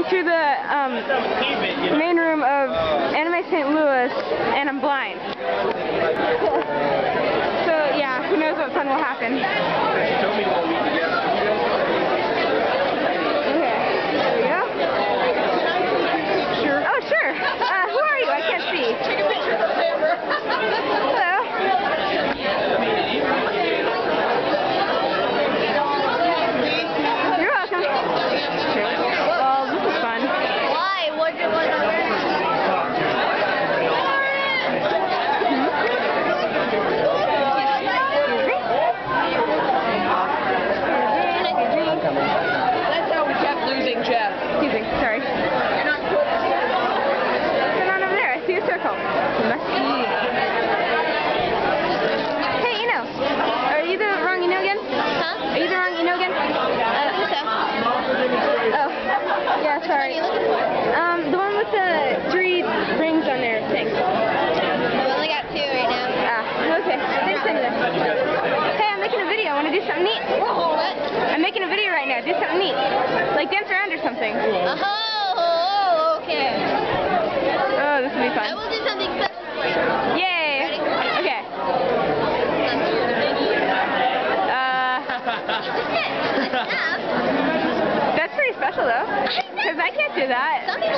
to the main room of Anime St. Louis, and I'm blind. So yeah, who knows what fun will happen. Okay, there we go. Sure. Oh, sure. Who are you? I can't see. Take a picture of the camera. Hello. You're welcome. Well, this is fun. Why? What did you want to wear? That's how we kept losing Jeff. Excuse me, sorry. Turn on over there. I see a circle. Must be. Hey, Eno. Are you the wrong Eno again? Huh? Are you the wrong Eno again? I think so. Oh. Yeah, sorry. What are you looking for? The one with the 3 rings on their thing. I only got 2 right now. Ah, okay. Thanks anyway. Hey, I'm making a video. Want to do something neat? What? I'm making a video right now. Do something neat. Like dance around or something. Oh, okay. Oh, this will be I fun. will do something special for you. Yay! Ready? Okay. Enough. That's pretty special though. Because I can't do that. Some people